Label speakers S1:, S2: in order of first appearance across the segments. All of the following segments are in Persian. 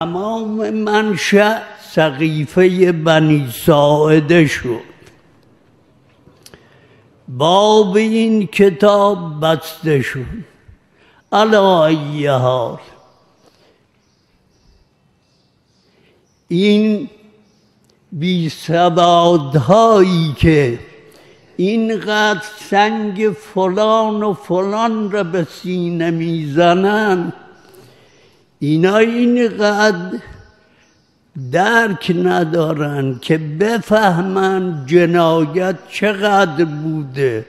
S1: تمام منشأ سقیفه بنی ساعده شد. باب این کتاب بسته شد. علی ای حال این بی‌سوادهایی که اینقدر سنگ فلان و فلان را به سینه میزنن، اینا اینقدر درک ندارن که بفهمن جنایت چقدر بوده،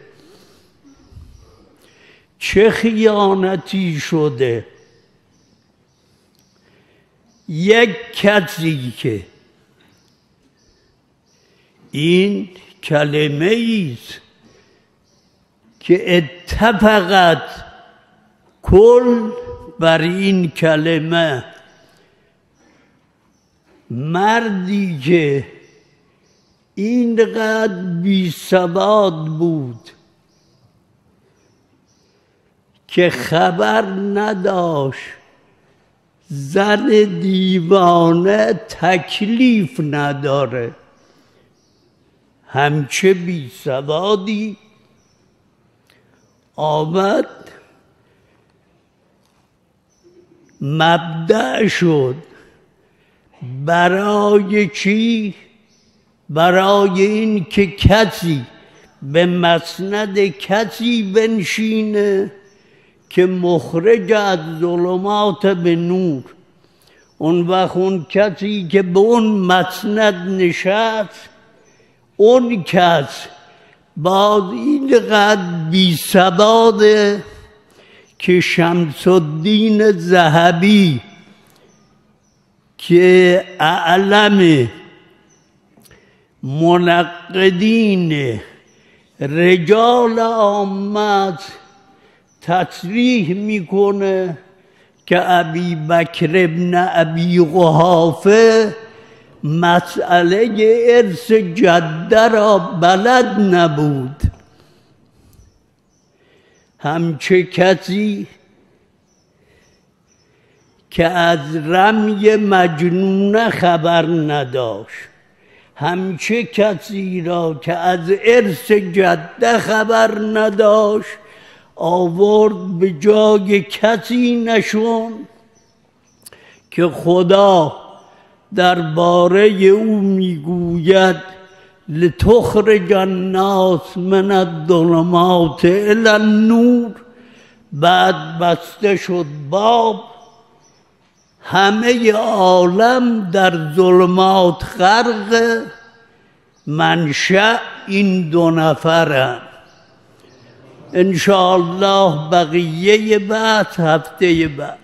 S1: چه خیانتی شده. یک کسی که این کلمه ایست که اتفقت کل بر این کلمه، مردی که اینقدر بی‌سواد بود که خبر نداشت زن دیوانه تکلیف نداره، همچه بی‌سوادی آمد مبدأ شد. برای چی؟ برای این که کسی به مسند کسی بنشینه که مخرج از ظلمات به نور. اون وقت اون کسی که به اون مسند نشست، اون کس باز اینقدر بی‌سواده که شمس الدین ذهبی که اعلم منقدین رجال عامه تصریح میکنه که ابی بکر ابن ابی قحافه مسئله ارث جده را بلد نبود. همچه کسی که از رمی مجنونه خبر نداشت، همچه کسی را که از ارث جده خبر نداشت، آورد به جای کسی نشون که خدا درباره او میگوید لتخرج الناس من الظلمات الی النور. بعد بسته شد باب، همه عالم در ظلمات غرق، منشأ این دو نفرن. انشاءالله بقیه بحث هفته بعد.